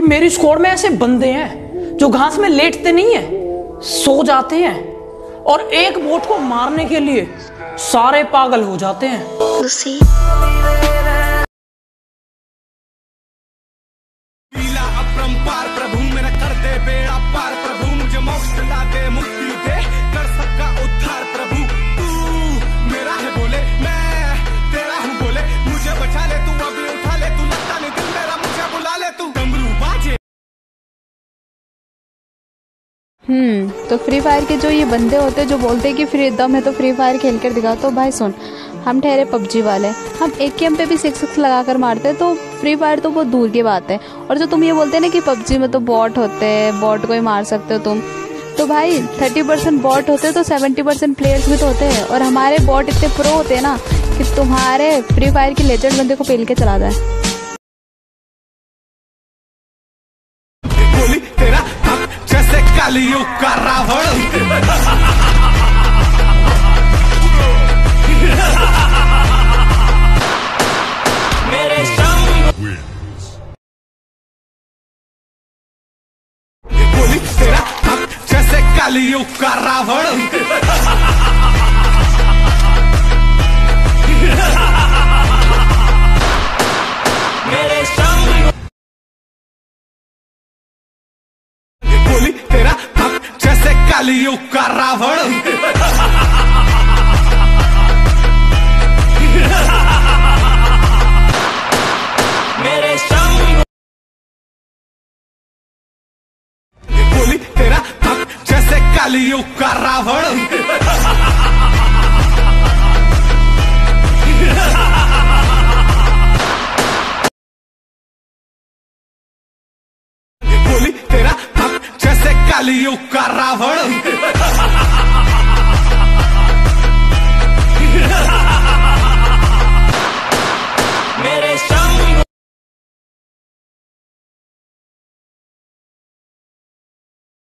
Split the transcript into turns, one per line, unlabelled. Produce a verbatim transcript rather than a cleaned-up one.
मेरी स्क्वाड में ऐसे बंदे हैं जो घास में लेटते नहीं है, सो जाते हैं और एक बोट को मारने के लिए सारे पागल हो जाते हैं।
अपरंपार प्रभु मेरा कर दे बेड़ा पार प्रभु, मुझे मोक्ष दिला दे, मुक्ति दे, कर सबका उद्धार प्रभु। तू मेरा है बोले, मैं तेरा हूँ बोले, मुझे बचा ले तू, अभी उठा ले तू, लगता नहीं दिल मेरा, मुझे बुला ले तू, डमरू बाजे।
हम्म तो फ्री फायर के जो ये बंदे होते हैं जो बोलते हैं कि फ्री दम है तो फ्री फायर खेल कर दिखाओ, तो भाई सुन, हम ठहरे पबजी वाले, हम एक के एम पे भी सिक्स सिक्स लगा कर मारते हैं, तो फ्री फायर तो बहुत दूर की बात है। और जो तुम ये बोलते हैं ना कि पबजी में तो बॉट होते हैं, बॉट को ही मार सकते हो तुम, तो भाई थर्टी परसेंट बॉट होते हैं तो सेवेंटी परसेंट प्लेयर्स भी तो होते हैं, और हमारे बॉट इतने प्रो होते हैं ना कि तुम्हारे फ्री फायर की लेजेंड बंदे को पेल के चला जाए।
तेरा जैसे कालियुग का रावण, तेरा जैसे कालियुग का रावण, मेरे बोली तेरा जैसे कालियुग का रावण, मेरे बोली तेरा जैसे कालियुग का रावण, बोली तेरा जैसे कालियुग का रावण।